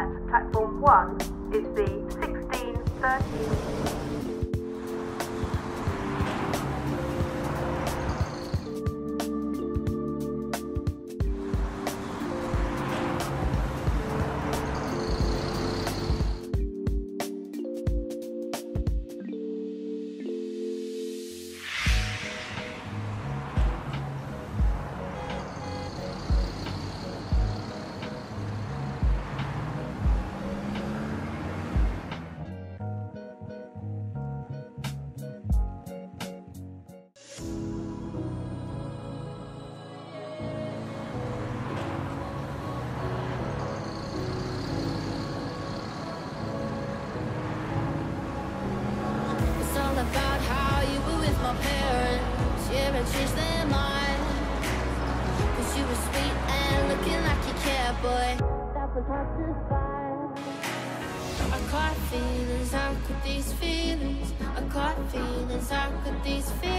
at platform 1 is the 1630. About how you were with my parents, yeah, I changed their mind. Cause you were sweet and looking like you cared, boy. That was hard to find. I caught feelings, how could these feelings? I caught feelings, how could these feelings?